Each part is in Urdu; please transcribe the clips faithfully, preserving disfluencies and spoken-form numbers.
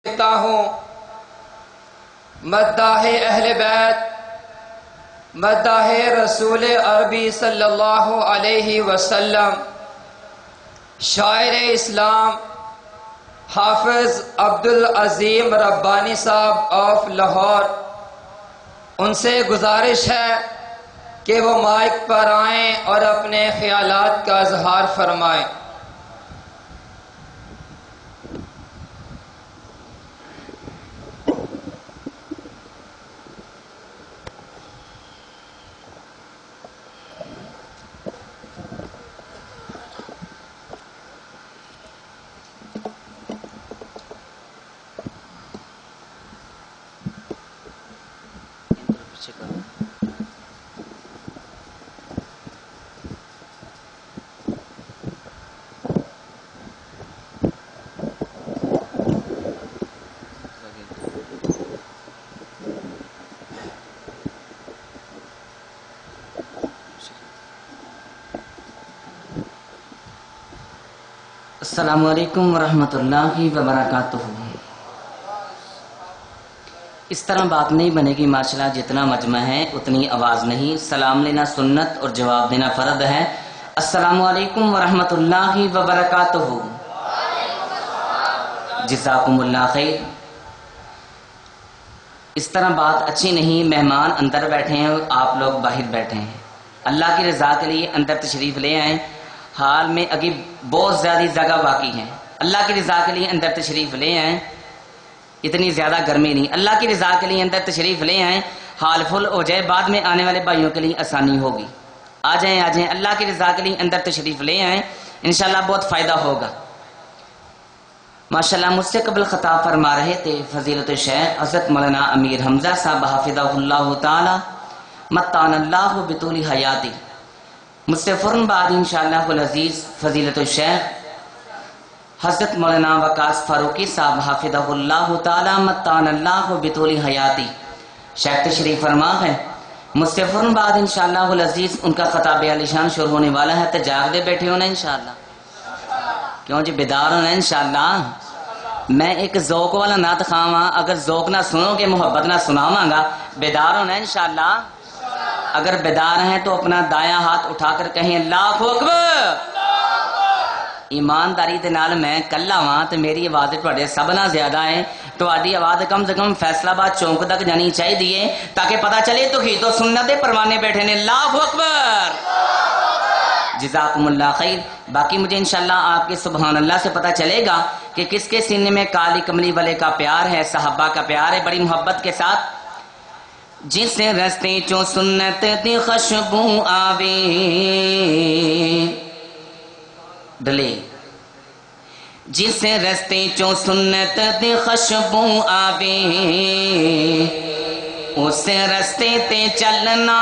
دیتا ہوں مداح اہل بیت، مداح رسول عربی صلی اللہ علیہ وسلم، شاعر اسلام حافظ عبدالعظیم ربانی صاحب آف لاہور، ان سے گزارش ہے کہ وہ مائک پر آئیں اور اپنے خیالات کا اظہار فرمائیں۔ السلام علیکم ورحمۃ اللہ وبرکاتہ۔ اس طرح بات نہیں بنے گی ماشاءاللہ، جتنا مجمع ہے اتنی آواز نہیں۔ سلام لینا سنت اور جواب دینا فرض ہے۔ السلام علیکم ورحمۃ اللہ وبرکاتہ۔ جزاکم اللہ خیر۔ اس طرح بات اچھی نہیں، مہمان اندر بیٹھے ہیں اور آپ لوگ باہر بیٹھے ہیں۔ اللہ کی رضا کے لیے اندر تشریف لے آئیں۔ حال میں اگی بہت زیادہ جگہ باقی ہے، اللہ کی رضا کے لیے اندر تشریف لے آئیں۔ اتنی زیادہ گرمی نہیں، اللہ کی رضا کے لیے اندر تشریف لے آئیں، حال فل ہو جائے، بعد میں آنے والے بھائیوں کے لیے آسانی ہوگی۔ آ جائیں آ جائیں، اللہ کی رضا کے لیے اندر تشریف لے آئیں، انشاءاللہ بہت فائدہ ہوگا۔ ماشاءاللہ مجھ سے قبل خطاب فرما رہے تھے فضیلت الشیخ حضرت مولانا امیر حمزہ صاحب حافظہ اللہ تعالی متان اللہ بطول حیاتی۔ مجھ سے فوراً بعد انشاءاللہ العزیز فضیلت الشیخ حضرت مولانا وقاص فاروقی صاحب حافظہ اللہ تعالی متان اللہ بطول حیاتی شیخ تشریف فرما ہے۔ مجھ سے فوراً بعد انشاءاللہ العزیز ان کا خطاب عالی شان شروع ہونے والا ہے، تو جاگ دے بیٹھے ہونا انشاءاللہ، کیوں جی بیدار ہونا انشاءاللہ۔ میں ایک ذوق والا نعت خواہاں، اگر ذوق نہ سنو گے محبت نہ سناواں گا، بیدار ہونا انشاءاللہ۔ اگر بیدار ہیں تو اپنا دایاں ہاتھ اٹھا کر کہیں اللہ اکبر۔ ایمانداری دے نال میں کلا ہاں تے میری آواز تواڈے سب نال زیادہ ہے، تواڈی آواز کم سے کم فیصلہ آباد چونک تک جانی چاہیے تاکہ پتہ چلے تو ہی تو سنت دے پروانے بیٹھے نے۔ اللہ اکبر، جزاکم اللہ خیر۔ باقی مجھے انشاءاللہ آپ کے سبحان اللہ سے پتہ چلے گا کہ کس کے سینے میں کالی کملی والے کا پیار ہے، صحابہ کا پیار ہے، بڑی محبت کے ساتھ۔ جس رستے چو سنت دی خوشبو آوے ڈلے، جس رستے چو سنت دی خوشبو آوے، اس رستے تے چلنا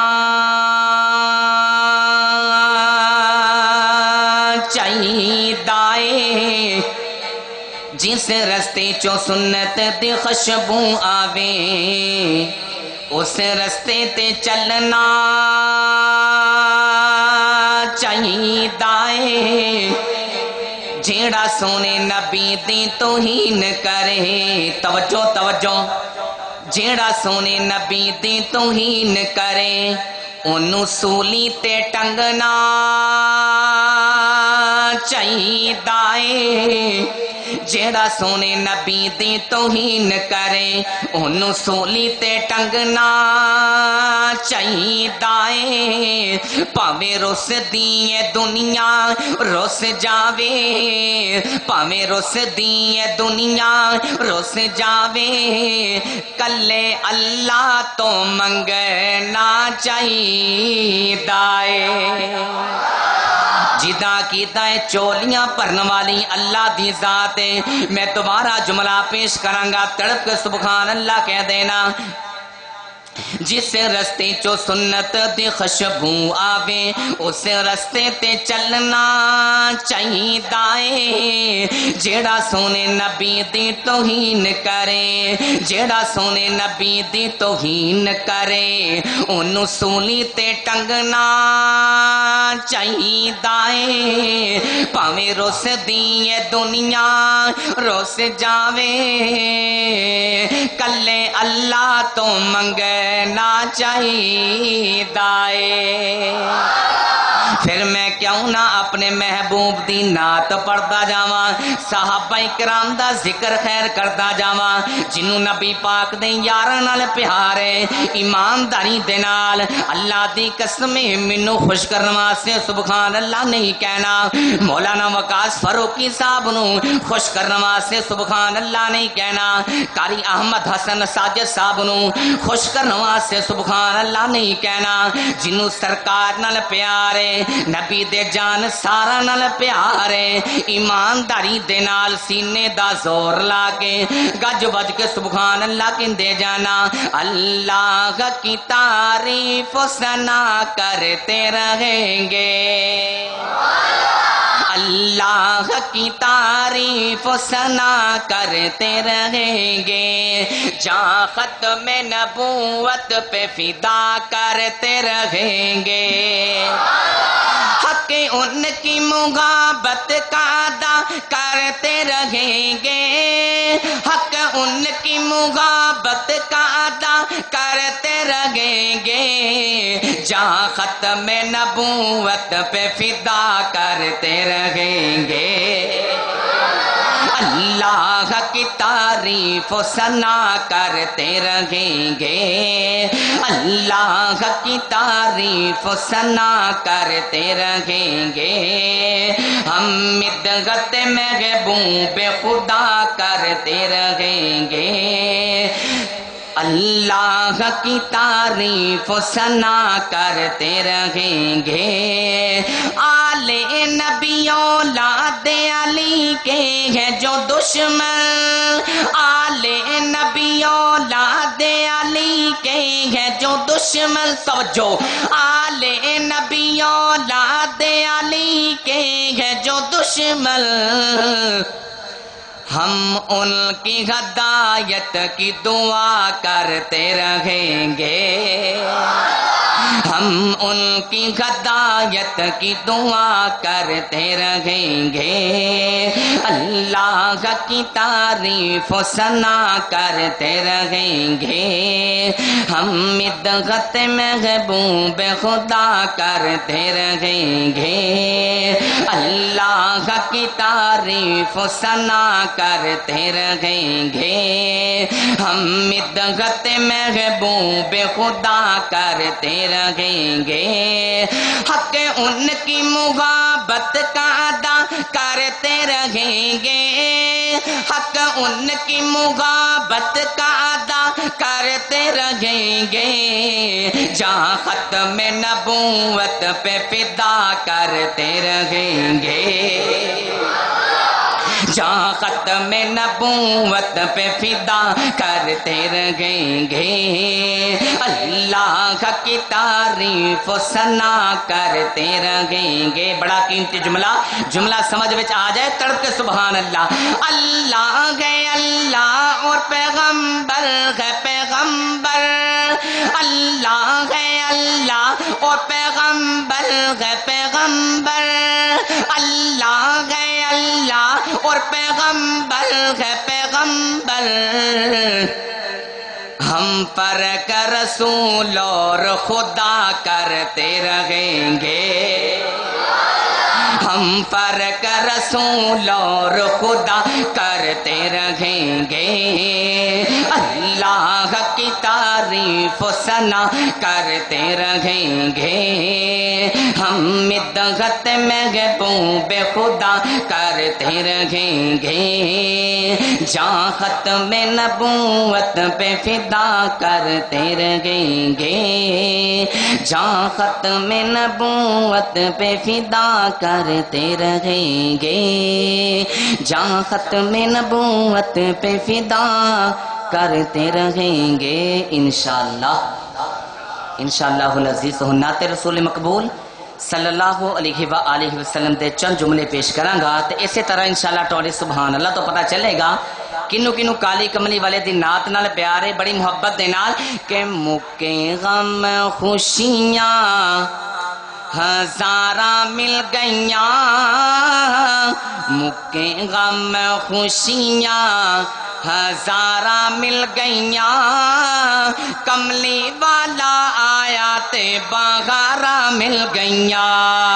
چاہیے، جس رستے چو سنت دی خوشبو آوے، اس رستے تے چلنا چاہیے، جیڑا سونے نبی دی توہین کرے، توجہ توجہ، جیڑا سونے نبی دی توہین کرے، انہوں سولی تے ٹنگنا چاہیے، جیڑا سونے نبی دی توہین کرے، انہوں سولی تے ٹنگنا چاہیے، پاویں رس دی دنیا رس جاوے، پاویں رس دی دنیا رس جاوے، کلے اللہ تو منگنا چاہیے، جدا کیتا ہے چولیاں پرن والی اللہ دی ذات ہے۔ میں دوبارہ جملہ پیش کرانگا، تڑپ کے سبحان اللہ کہہ دینا۔ جس رستے چو سنت دی خوشبو آوے، اس رستے تے چلنا چاہیے، جیڑا سونے نبی دی توہین کرے، جیڑا سونے نبی دی توہین کرے، انہوں سولی تے ٹنگنا چاہیے، پاویں رس دی دنیا رس جاوے، کلے اللہ تو منگنا چاہیے دائے پھر میں کیوں نہ اپنے محبوب دی نعت پڑھتا جاواں صحابہ کرام دا ذکر خیر کرتا جاواں جنوں نبی پاک دے یاراں نال پیار ہے ایمانداری دے نال اللہ دی قسم مینوں خوش کرن واسطے سبحان اللہ نہیں کہنا مولانا وقاص فاروقی صاحب نو خوش کرن واسطے سبحان اللہ نہیں کہنا قاری احمد حسن ساجد صاحب نو خوش کرن واسطے سبحان اللہ نہیں کہنا جنوں سرکار نال پیار ہے نبی دے جان سارا نال پیارے ایمانداری دے نال سینے دا زور لا کے گج بج کے سبحان اللہ کہندے جانا اللہ کی تعریف سنا کرتے رہیں گے اللہ کی تعریف سنا کرتے رہیں گے جہاں ختم نبوت پہ فدا کرتے رہیں گے حق ان کی محبت کا ادا کرتے رہیں گے حق ان کی محبت کا ادا کرتے رہیں گے جہاں ختم نبوت پہ فدا کرتے رہیں گے اللہ کی تعریف سنا کرتے رہیں گے اللہ کی تعریف سنا کرتے رہیں گے ہم مدغت محبوب خدا کرتے رہیں گے اللہ کی تعریف سنا کرتے رہیں گے آل نبی اولاد علی کے ہیں جو دشمن آل نبی اولاد علی کے ہیں جو دشمن توجہ آل نبی اولاد علی کے ہیں جو دشمن ہم ان کی ہدایت کی دعا کرتے رہیں گے ہم ان کی ہدایت کی دعا کرتے رہیں گے اللہ کی تعریف سنا کرتے رہیں گے ہم مدغت محبوب خدا کرتے رہیں گے اللہ کی تعریف سنا کرتے رہیں گے ہم مدغت محبوب خدا کرتے رہیں گے حق ان کی محبت کا ادا کرتے رہیں گے حق ان کی محبت کا ادا کرتے رہیں گے جہاں ختم نبوت پہ فدا کرتے رہیں گے جہاں ختم نبوت پہ فدا کرتے رہیں گے اللہ کی تعریف سنا کرتے رہیں گے بڑا قیمتی جملہ جملہ سمجھ وچ آ جائے تڑپ کے سبحان اللہ اللہ ہے اللہ اور پیغمبر ہے پیغمبر اللہ ہے اللہ اور پیغمبر ہے پیغمبر اللہ ہے اللہ اور پیغمبر ہے پیغمبر ہم پر کا رسول اور خدا کرتے رہیں گے ہم پر کا رسول اور خدا کرتے رہیں گے اللہ کی تعریف سنا کرتے رہیں گے ہم مدغت محبوب خدا کرتے رہیں گے جہاں ختم نبوت پہ فدا کرتے رہیں گے جہاں ختم نبوت پہ فدا کرتے رہیں گے جہاں ختم نبوت پہ فدا کرتے رہیں گے انشاءاللہ انشاءاللہ العزیز سنت رسول مقبول صلی اللہ علیہ وآلہ وسلم دے چند جملے پیش کراں گا تے اسی طرح انشاءاللہ ٹوڑے سبحان اللہ تو پتہ چلے گا کنو کنو کالی کملی والے دی نعت نال پیارے بڑی محبت دے نال کہ مکے غم خوشیاں ہزاراں مل گئیاں مکے غم خوشیاں ہزاراں مل گئیاں کملی والا آیا تے بغاراں مل گئیاں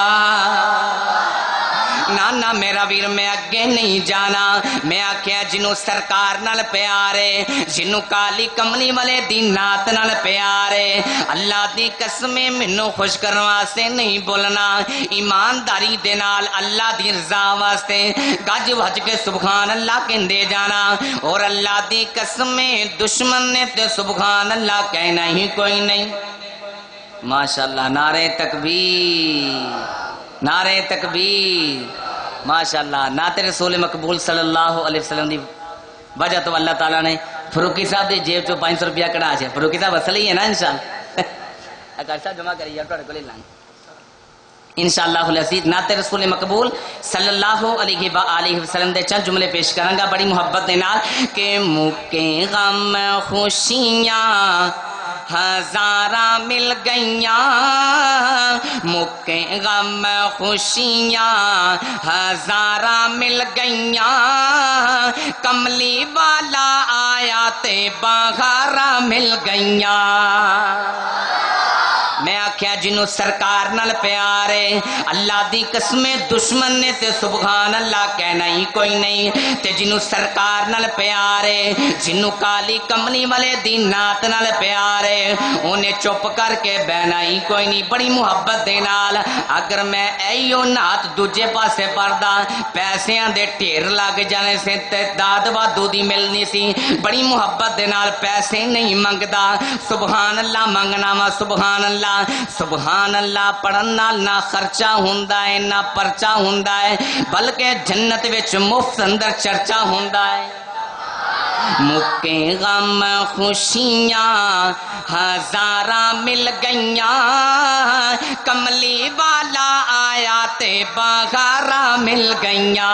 نانا میرا ویر میں اگے نہیں جانا میں آکھیا جنوں سرکار نال پیارے جنوں کالی کملی والے دی نات نال پیارے اللہ دی قسمیں منوں خوش کرن واسطے نہیں بولنا ایمانداری دے نال اللہ دی رضا واسطے گج وج کے سبحان اللہ کہندے جانا اور اللہ دی قسمیں دشمن نے تے سبحان اللہ کہنا ہی کوئی نہیں ماشاءاللہ نعرہ تکبیر نعرہ تکبیر ماشاءاللہ نعت رسول مقبول صلی اللہ علیہ وسلم دی وجہ تو اللہ تعالیٰ نے فروقی صاحب دی جیب چو پانچ سو روپیہ کڑا چھے فروقی صاحب اصلی ہے نا انشاءاللہ اگر صاحب جمع کری یا توڑے کو لے لائیں انشاءاللہ العزیز نعت رسول مقبول صلی اللہ علیہ وآلہ وسلم دے چند جملے پیش کرنگا بڑی محبت دے نال کہ مکے غم خوشیاں ہزاراں مل گئیاں مکے غم خوشیاں ہزاراں مل گئیاں کملی والا آیا تے بغاراں مل گئیاں میں آکھیا جنوں سرکار نال پیارے اللہ دی قسمیں دشمن نے تے سبحان اللہ کہنا ہی کوئی نہیں تے جنوں سرکار نال پیارے جنوں کالی کملی والے دی نات نال پیارے انہیں چپ کر کے بہنا ہی کوئی نہیں بڑی محبت دے نال اگر میں ایو نات دوجے پاسے پڑھدا پیسیاں دے ٹھیر لگ جانے سے تے داد وادو دی ملنی سی بڑی محبت دے نال پیسے نہیں منگدا سبحان اللہ منگنا وا سبحان اللہ سبحان اللہ پڑھن نال نہ خرچہ ہوندا ہے نہ پرچہ ہوندا ہے بلکہ جنت وچ مفت اندر چرچا ہوندا ہے مکے غم خوشیاں ہزاراں مل گئیاں کملی والا آیا تے بغاراں مل گئیاں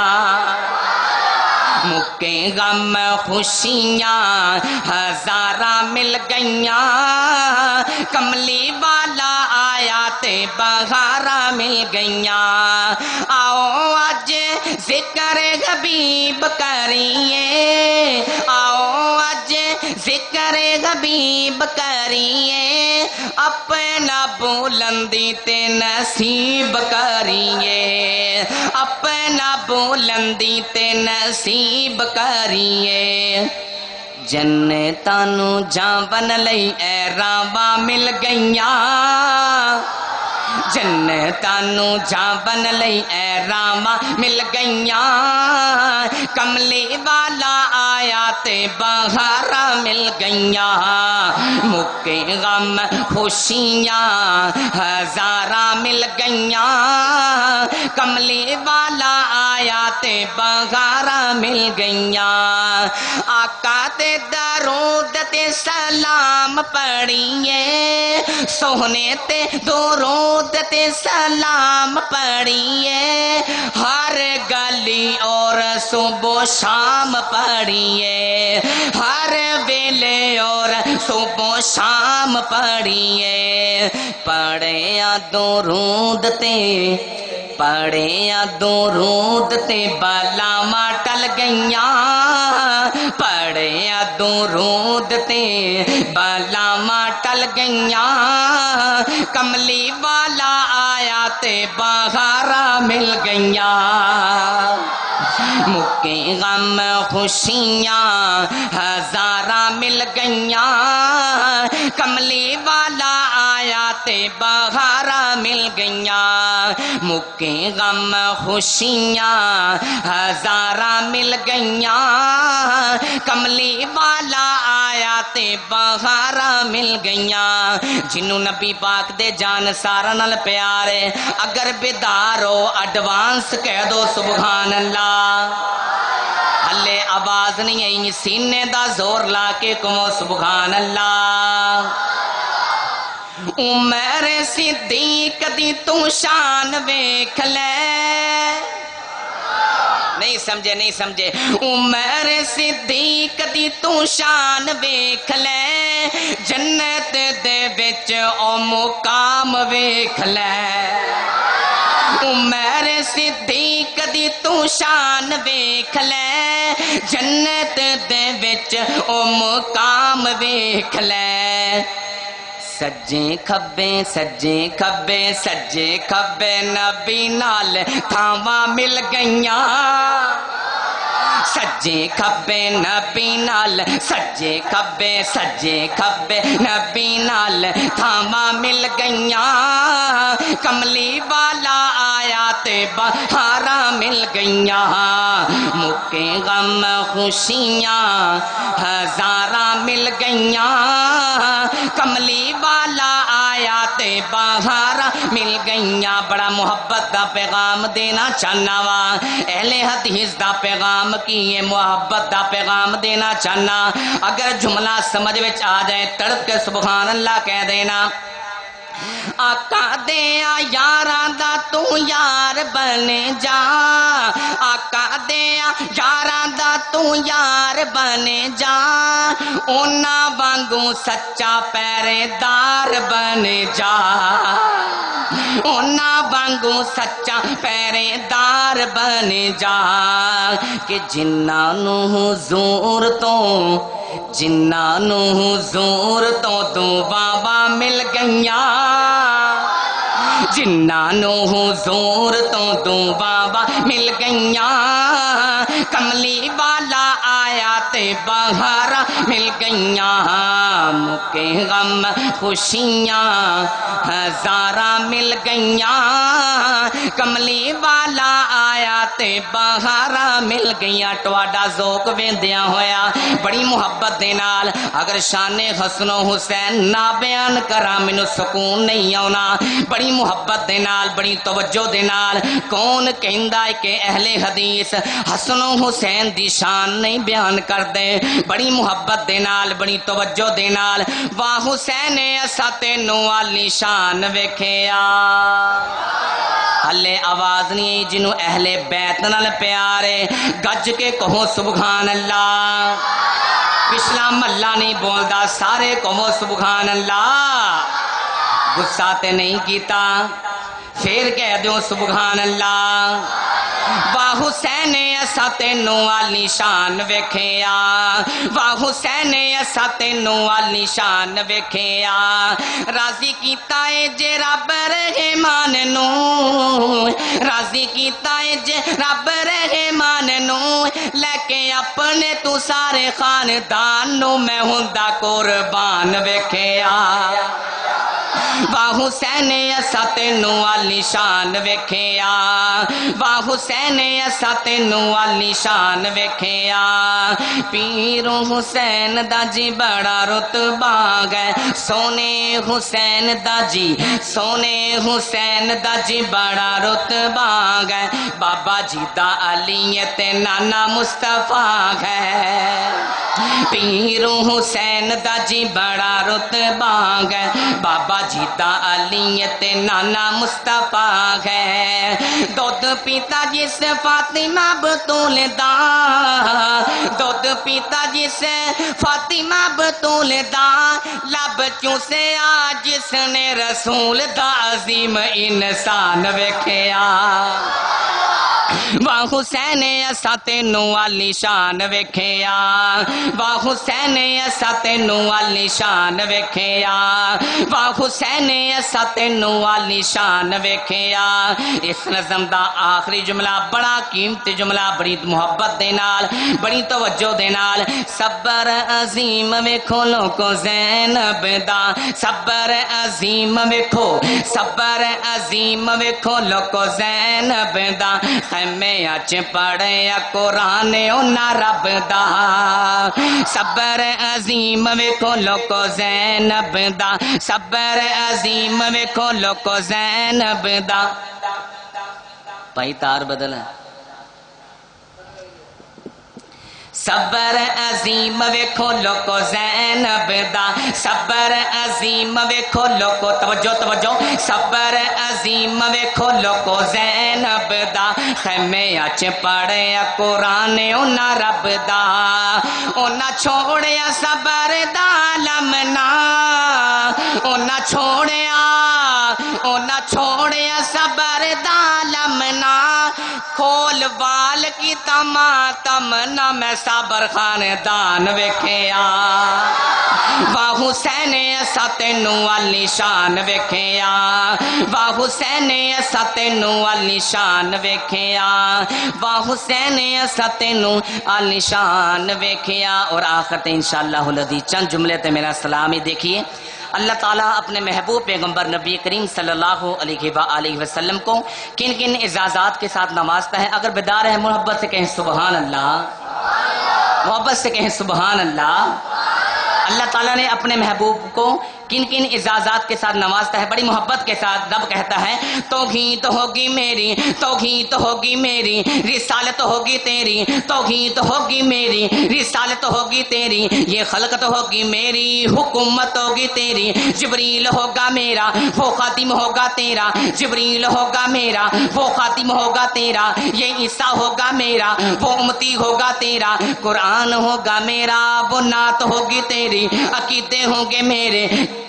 مکے غم خوشیاں ہزاراں مل گئیاں کملی والا آیا تے بغاراں مل گئیاں آؤ اج ذکر حبیب کریے آؤ اج ذکر حبیب کریے اپنا بلندی تے نصیب کریے اپنا بلندی تے نصیب کریے جنتاں نو جاون لئی اے راواں مل گئیاں جنتاں نو جاون لئی اے راواں مل گئیاں کملی والا آیا تے بہاراں مل گئیاں مکے غم خوشیاں ہزاراں مل گئیاں کملی والا آیا تے بہاراں مل گئیاں آقا تے درود تے سلام پڑھیے سوہنے تے درود تے سلام پڑھیے ہر گلی اور صبح شام پڑھیے ہر ویلے اور صبح شام پڑھیے پڑھے درود تے پڑھے درود تے بلاواں ٹل گئیاں پڑھے درود تے بلاواں ٹل گئیاں کملی والا آیا تے بہاراں مل گئیاں مکے غم خوشیاں ہزاراں مل گئیاں کملی والا آیا تے بہاراں مل گئیاں مکے غم خوشیاں ہزاراں مل گئیاں کملی والا آیا تے بہاراں مل گئیاں جنوں نبی پاک دے جان سارا نال پیارے اگر بیدارو ایڈوانس کہہ دو سبحان اللہ ہلے آواز نہیں آئی سینے دا زور لا کے کہو سبحان اللہ عمر صدیق دی تو شان ویکھ لے نہیں سمجھے نہیں سمجھے عمر صدیق دی تو شان ویکھ لے جنت دے وچ او مقام ویکھ لے عمر صدیق دی تو شان ویکھ لے جنت دے وچ او مقام ویکھ لے سجے کھبے سجے کھبے سجے کھبے نبی نال تھاواں مل گئیاں سجے کھبے نبی نال سجے کھبے سجے کھبے نبی نال تھاواں مل گئیاں کملی والا آیا تے بہاراں مل گئیاں مکے غم خوشیاں ہزاراں مل گئیاں کملی والا آیا تے بہاراں مل گئیاں بڑا محبت دا پیغام دینا چاہنا وا اہل حدیث دا پیغام کی یہ محبت دا پیغام دینا چاہنا اگر جملہ سمجھ وچ آ جائے تڑپ کے سبحان اللہ کہہ دینا آقا دیا یاراں دا تو یار بن جا آقا دیا یاراں دا تو یار بن جا اونا وانگو سچا پہرے دار بن جا اونا وانگو سچا پہرے دار بن جا کہ جنہاں نو حضور تو جنہاں نو حضور تو دعاواں مل گئیاں جنہاں نو حضور تو دعاواں مل گئیاں کملی والا آیا تے بہاراں مل گئیاں مکے غم خوشیاں ہزاراں مل گئیاں کملی والا آیا تے بہاراں مل گئیاں تواڈا ذوق ویندیاں ہویا بڑی محبت دے نال اگر شان حسن و حسین نہ بیان کراں مینوں سکون نہیں آونا بڑی محبت دے نال بڑی توجہ دے نال کون کہندا ہے کہ اہل حدیث حسن و حسین دی شان نہیں بیان کردے بڑی محبت دے نال بڑی توجہ دے نال واہ حسین اسا تینوں والی شان ویکھیا ہلے آواز نہیں جنوں اہل بیت نال پیارے گج کے کہو سبحان اللہ پچھلا محلہ نہیں بولدا سارے کہو سبحان اللہ غصہ تے نہیں کیتا پھر کہہ دیو سبحان اللہ واہ حسین اسا تینوں والی شان ویکھیا واہ حسین اسا تینوں والی شان ویکھیا راضی کیتا اے جے رب رحمان نو راضی کیتا اے جے رب رحمان نو لے کے اپنے تو سارے خاندان نو میں ہوندا قربان ویکھیا واہ حسین اسا تینوں والی شان ویکھیا واہ حسین اسا تینوں والی شان ویکھیا پیرو حسین دا جی بڑا رتبہ ہے سونے حسین دا جی سونے حسین دا جی بڑا رتبہ ہے بابا جی دا علی تے نانا مصطفیٰ ہے پیرو حسین دا جی بڑا رتبہ ہے بابا جی دا علی تے نانا مصطفیٰ ہے دودھ پیتا جس فاطمہ بطول دا دودھ پیتا جس فاطمہ بطول دا لب چوسے آ جس نے رسول دا عظیم انسان ویکھیا واہ حسین اسا تینوں والی شان ویکھیا واہ حسین اسا تینوں والی شان ویکھیا واہ حسین اسا تینوں والی شان ویکھیا اس نظم دا آخری جملہ بڑا قیمتی جملہ بڑی محبت دے نال بڑی توجہ دے نال صبر عظیم ویکھو لوکو زینب دا صبر عظیم ویکھو صبر عظیم ویکھو لوکو زینب دا خیمے اچ پڑھیا قرآن اونا رب دا صبر عظیم ویکھو لوکو زینب دا صبر عظیم ویکھو لوکو زینب دا بھائی تار بدل ہے صبر عظیم ویکھو لوکو زینب دا صبر عظیم ویکھو لوکو توجہ توجہ صبر عظیم ویکھو لوکو زینب دا خیمے اچ پڑھیا قرآن اونا رب دا اونا چھوڑیا صبر دا لمنا اونا چھوڑیا اونا چھوڑیا صبر دا لمنا کھول وال کی تما تمنا میں صبر خاندان ویکھیا واہ حسین ایسا تینو والی شان ویکھیا واہ حسین ایسا تینو والی شان ویکھیا واہ حسین ایسا تینو والی شان ویکھیا۔ اور آخر تے انشاءاللہ العزیز چند جملے تے میرا سلامی دیکھیے۔ اللہ تعالیٰ اپنے محبوب پیغمبر نبی کریم صلی اللہ علیہ وآلہ وسلم کو کن کن اعزازات کے ساتھ نوازتا ہے؟ اگر بیدار ہے محبت سے کہیں سبحان اللہ، محبت سے کہیں سبحان اللہ۔ اللہ تعالیٰ نے اپنے محبوب کو کن کن اعزازات کے ساتھ نوازتا ہے؟ بڑی محبت کے ساتھ رب کہتا ہے توحید ہوگی میری، توحید ہوگی میری، رسالت ہوگی تیری، توحید ہوگی میری، رسالت ہوگی تیری، یہ خلقت ہوگی میری، حکومت ہوگی تیری، جبریل ہوگا میرا وہ خاتم ہوگا تیرا، جبریل ہوگا میرا وہ خاتم ہوگا تیرا، یہ عیسیٰ ہوگا میرا وہ امتی ہوگا تیرا، قرآن ہوگا میرا وہ نعت ہوگی تیری، عقیدے ہوں گے میرے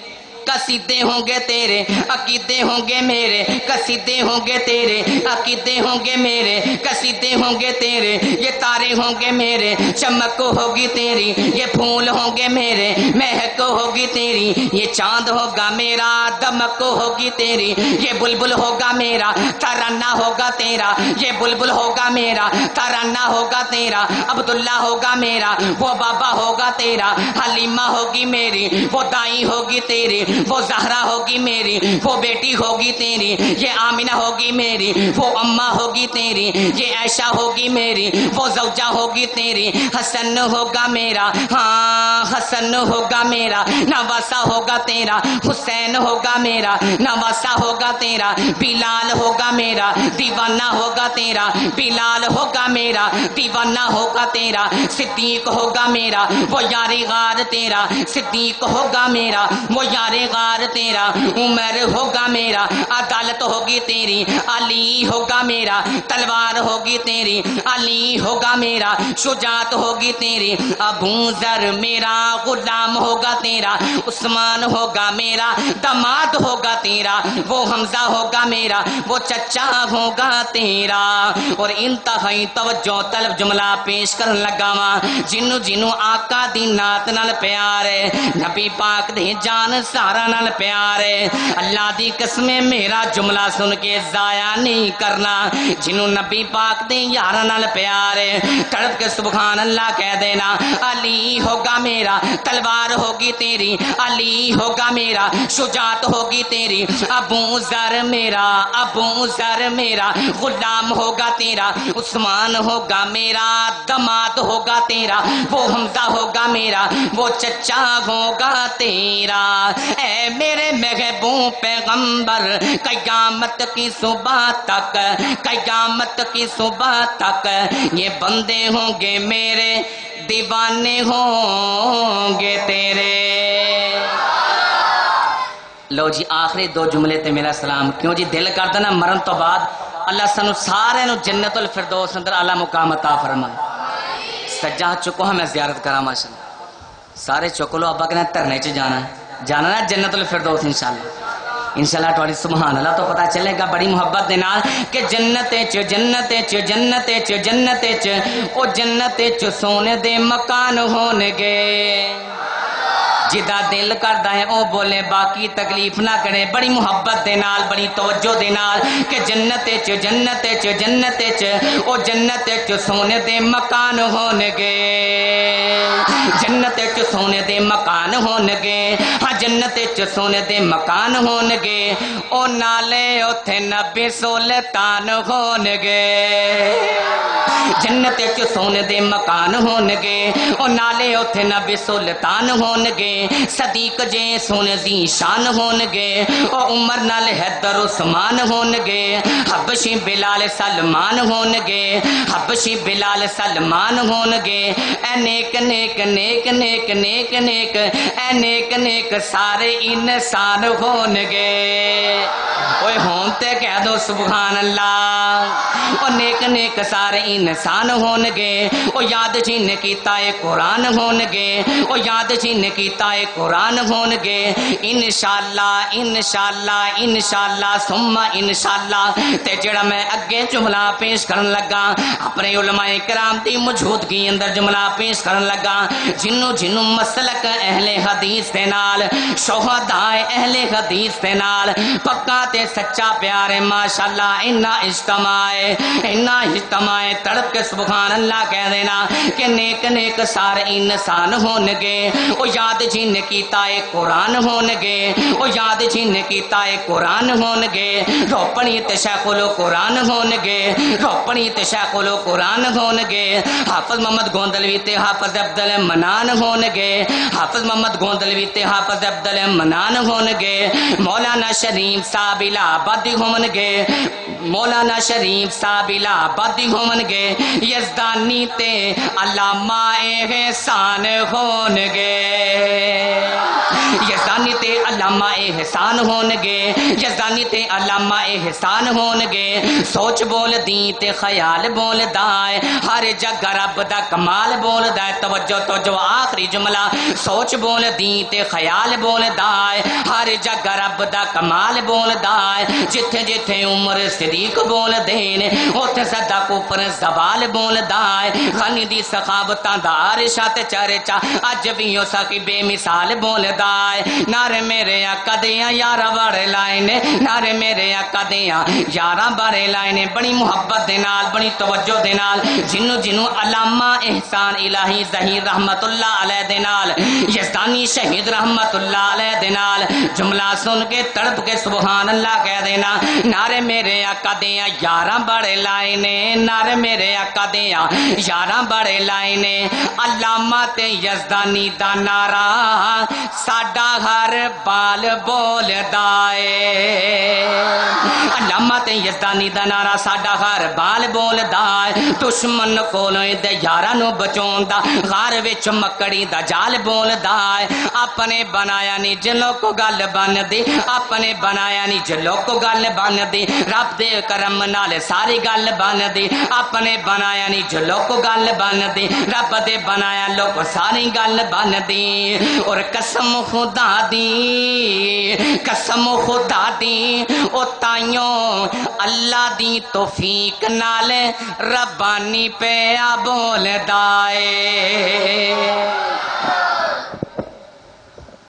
قصیدے ہوں گے تیرے، عقیدے ہوں گے میرے قصیدے ہوں گے تیرے، عقیدے ہوں گے میرے قصیدے ہوں گے تیرے، یہ تارے ہوں گے میرے چمک ہوگی تیری، یہ پھول ہوں گے میرے مہک ہوگی تیری، یہ چاند ہوگا میرا دمک ہوگی تیری، یہ بلبل ہوگا میرا ترانہ ہوگا تیرا، یہ بلبل ہوگا میرا ترانہ ہوگا تیرا، عبداللہ ہوگا میرا وہ بابا ہوگا تیرا، حلیمہ ہوگی میری وہ دائی ہوگی تیری، وہ زہرا ہوگی میری وہ بیٹی ہوگی تیری، یہ آمنہ ہوگی میری وہ اماں ہوگی تیری، یہ عائشہ ہوگی میری وہ زوجہ ہوگی تیری، حسن ہوگا میرا ہاں حسن ہوگا میرا نواسا ہوگا تیرا، حسین ہوگا میرا نواسا ہوگا تیرا، بلال ہوگا میرا دیوانہ ہوگا تیرا، بلال ہوگا میرا دیوانہ ہوگا تیرا، صدیق ہوگا میرا وہ یاری غار تیرا، صدیق ہوگا میرا وہ یاری غار تیرا، عمر ہوگا میرا عدالت ہوگی تیری، علی ہوگا میرا تلوار ہوگی تیری، علی ہوگا میرا شجاعت ہوگی تیری، ابو ذر میرا غلام ہوگا تیرا، عثمان ہوگا میرا دماد ہوگا تیرا، وہ حمزہ ہوگا میرا وہ چچا ہوگا تیرا۔ اور انتہائی توجہ طلب جملہ پیش کرن لگا وا، جنو جنو آقا دی نات نال پیار ہے، نبی پاک دے جان سارا نال پیار ہے، اللہ دی قسم میرا جملہ سن کے ضائع نہیں کرنا، جنو نبی پاک دے یارا نال پیار ہے تڑپ کے سبحان اللہ کہہ دینا، علی ہوگا میرا تلوار ہوگی تیری، علی ہوگا میرا شجاعت ہوگی تیری، ابو ذر میرا ابو ذر میرا غلام ہوگا تیرا، عثمان ہوگا میرا دماد ہوگا تیرا، وہ حمزہ ہوگا میرا وہ چچا ہوگا تیرا۔ اے میرے محبوب پیغمبر قیامت کی صبح تک، قیامت کی صبح تک یہ بندے ہوں گے میرے دیوانے ہوں گے تیرے۔ لو جی آخری دو جملے تے میرا سلام کیوں جی دل کردا نا مرن تو بعد اللہ سانو سارے نو جنت الفردوس اندر اعلی مقام عطا فرمائے۔ سجا چکو ہمیں زیارت کرا ماشاءاللہ، سارے چک لو ابا کہنا دھرنے چ جانا ہے، جانا نا جنت الفردوس انشاءاللہ انشاءاللہ تھوڑی سبحان اللہ تو پتہ چلے گا بڑی محبت دے نال کہ جنت چ جنت چ جنت چ جنت چ او جنت چ سونے دے مکان ہون گے، جدا دل کردا ہے او بولے باقی تکلیف نہ کرے، بڑی محبت دے نال بڑی توجہ دے نال کہ جنت چ جنت چ جنت چ او جنت چ سونے دے مکان ہون گے، جنت چ سونے دے مکان ہون گے، ہاں جنت چ سونے دے مکان ہون گے، او نالے اوتھے نبی سلطان ہون گے، جنت چ سونے دے مکان ہون گے، او نالے اوتھے نبی سلطان ہون گے، صدیق جے سونے دی شان ہون گے او عمر نال حیدر عثمان ہون گے حبشی بلال سلمان ہون گے حبشی بلال سلمان ہون گے اے نیک نیک نیک نیک نیک نیک اے نیک نیک سارے انسان ہون گے اوے ہون تے کہہ دو سبحان اللہ او نیک نیک سارے انسان ہون گے او یاد جن کیتا ہے قرآن ہون گے او یاد جن کیتا ہے قرآن ہون گے انشاءاللہ انشاءاللہ انشاءاللہ ثم انشاءاللہ تے جڑا میں اگے جملہ پیش کرن لگا اپنے علماء کرام دی موجودگی اندر جملہ پیش کرن لگا جنوں جنوں مسلک اہل حدیث دے نال شہداء اہل حدیث دے نال پکا تے سچا پیار ہے ماشاءاللہ انہا اجتماع ہے انہا اجتماع ہے تڑپ کے سبحان اللہ کہہ دینا کہ نیک نیک سارے انسان ہون گے او یاد جن کیتا ہے قرآن ہون گے او یاد جن کیتا ہے قرآن ہون گے روپنی تے شیخ لو قرآن ہون گے روپنی تے شیخ لو قرآن ہون گے حافظ محمد گوندلوی تے حافظ عبدال منان ہون گے حافظ محمد گوندلوی تے حافظ عبدال منان ہون گے مولانا شریف صاحب الہٰبادی ہون گے مولانا شریف صاحب الہٰبادی ہون گے یزدانی تے علامہ احسان ہون گے یزدانی تے علامہ احسان ہون گے یزدانی تے علامہ احسان ہون گے سوچ بول دی تے خیال بول دائے ہر جگہ رب دا کمال بول دائے توجہ تو جو آخری جملہ سوچ بول دی تے خیال بول دائے ہر جگہ رب دا کمال بول دائے جتھے جتھے عمر صدیق بول دینے اوتھے صدق اوپر زوال بول دائے غنی دی سخاوتاں دا عرشہ تے چرچا اج بھی ہو سکی بے مثال بول دائے نعرے میرے آقا دیاں یارہ بڑے لائنے نعرے میرے آقا دیاں یارہ بڑے لائنے بڑی محبت دے نال بڑی توجہ دے نال جنوں جنوں علامہ احسان الہی ظہیر رحمت اللہ علیہ دے نال یزدانی شہید رحمت اللہ علیہ دے نال جملہ سن کے تڑپ کے سبحان اللہ کہہ دینا نعرے میرے آقا دیاں یارہ بڑے لائنے نعرے میرے آقا دیاں یارہ بڑے لائنے علامہ تے یزدانی دا نعرہ ساڈا ہر بال بول دائے علامہ تے یزدانی دا نعرہ ساڈا ہر بال بول دائے دشمن کولوں دے یاراں نو بچون دا غار وچ مکڑی دا جال بول دائے اپنے بنایا نہیں جلو کو گل بن دی اپنے بنایا نہیں جلو کو گل بن دی رب دے کرم نال ساری گل بن دی اپنے بنایا نہیں جلو کو گل بن دی رب دے بنایا لوگ ساری گل بن دی اور قسم خدا دی قسم خدا دی او تائیوں اللہ دی توفیق نال ربانی پہ بول دائے